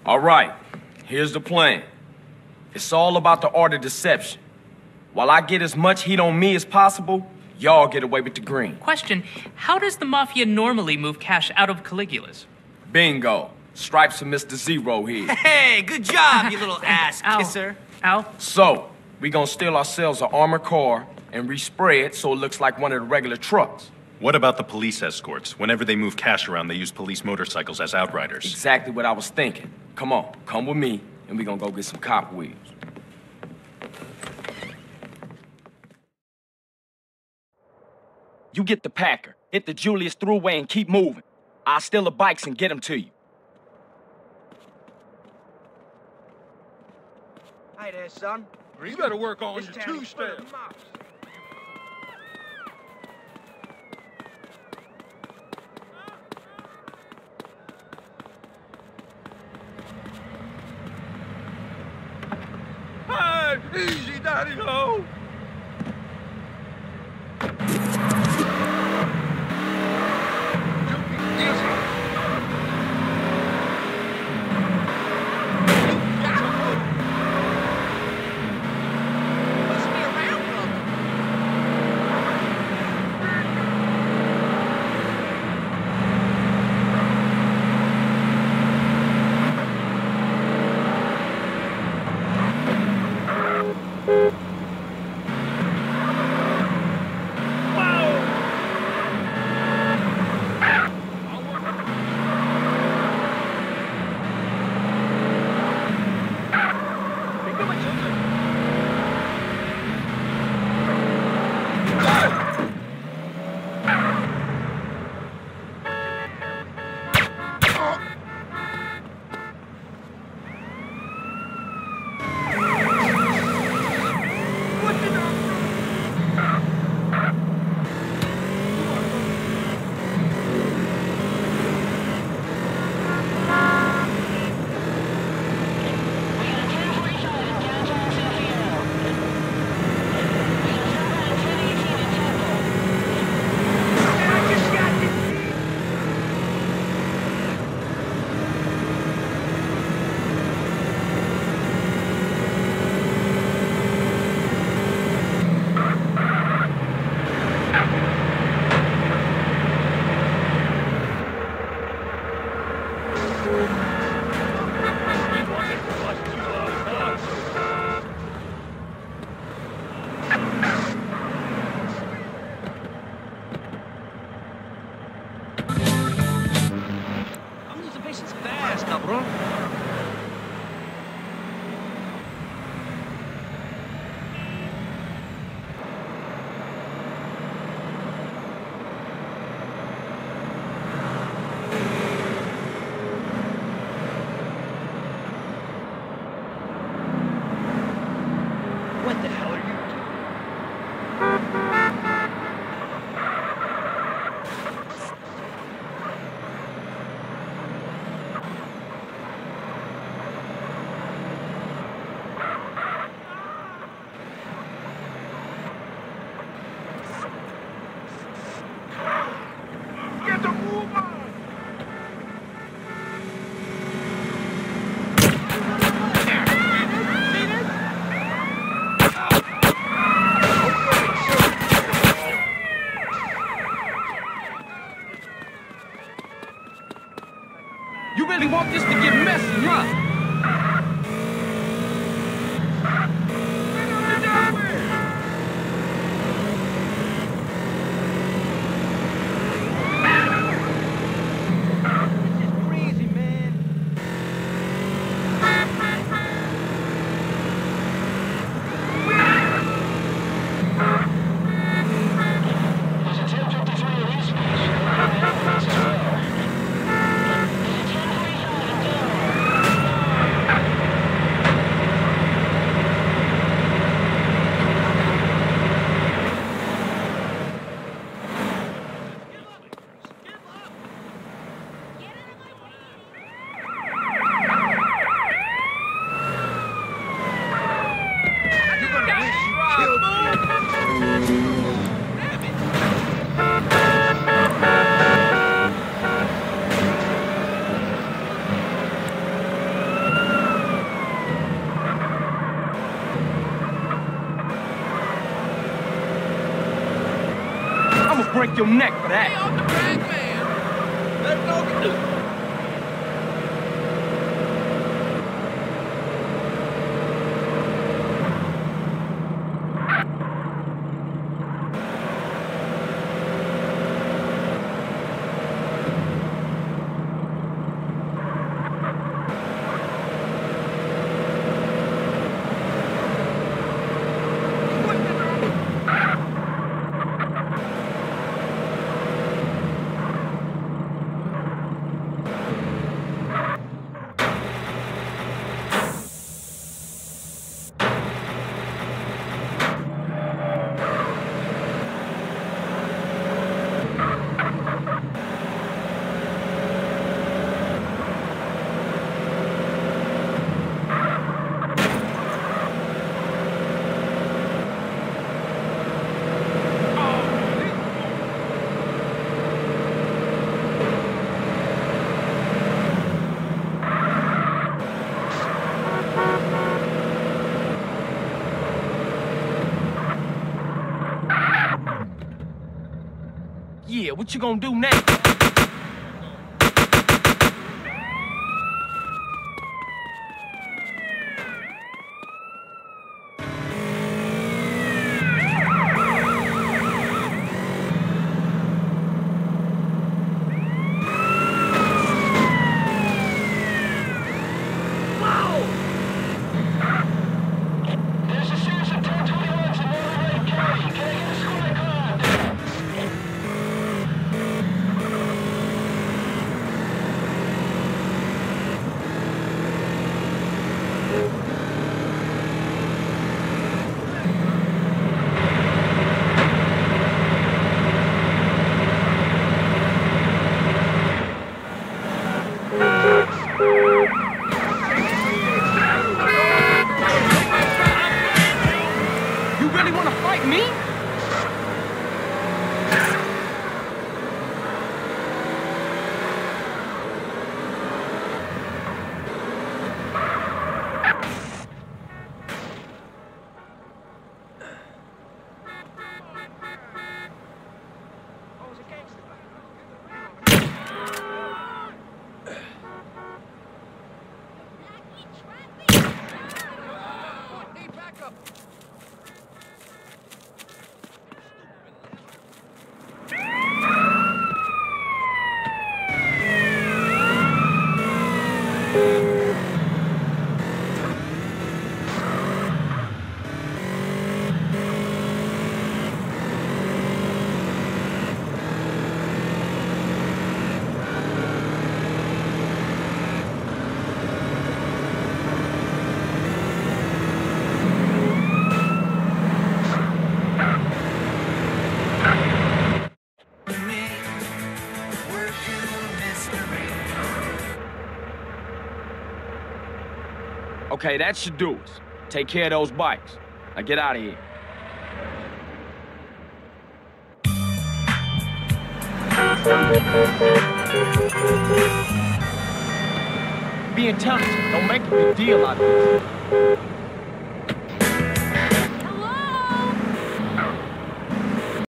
All right, here's the plan. It's all about the art of deception. While I get as much heat on me as possible, y'all get away with the green. Question, how does the Mafia normally move cash out of Caligula's? Bingo. Stripes for Mr. Zero here. Hey, good job, you little ass kisser. Ow. So, we gonna steal ourselves an armored car and respray it so it looks like one of the regular trucks. What about the police escorts? Whenever they move cash around, they use police motorcycles as outriders. Exactly what I was thinking. Come on, come with me, and we gonna go get some cop wheels. You get the Packer, hit the Julius Thruway and keep moving. I'll steal the bikes and get them to you. Hey there, son. You better work on your two-step. Hey, easy, daddy-o. really want this to get messy, huh? your neck for that. Hey, I'm the bag man. Let go of the... Yeah, what you gonna do next? There's a series of 1021s in Motorway K. Can I get a squad car? You really wanna fight me? Hey, back up. Okay, that should do us. Take care of those bikes. Now get out of here. Be intelligent. Don't make a big deal out of this.